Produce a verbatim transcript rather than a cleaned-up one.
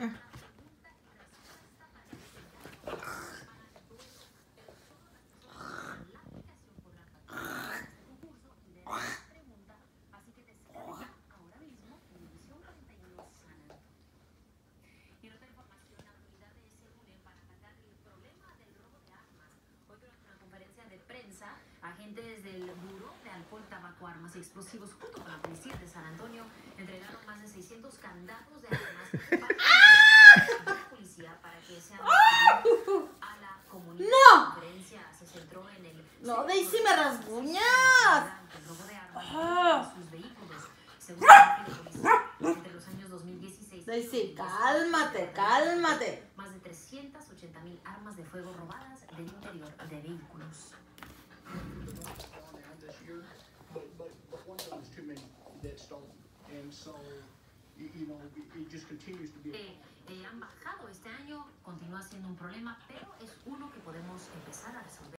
Agentes del Buró de Alcohol, Tabaco, Armas y Explosivos, junto con la policía de San Antonio, entregaron más de seiscientos candados de armas para la policía para que sean a la comunidad. ¡No! La conferencia se centró en el... ¡No, Daisy, me rasguñas! El robo de armas en sus vehículos. Según la policía, entre los años dos mil dieciséis... Daisy, cálmate, cálmate. Más de trescientas ochenta mil armas de fuego robadas del interior de vehículos. But, but, but one of those too many that stolen, and so you, you know it just continues to be. Eh, eh, han bajado este año, continúa siendo un problema, pero es uno que podemos empezar a resolver.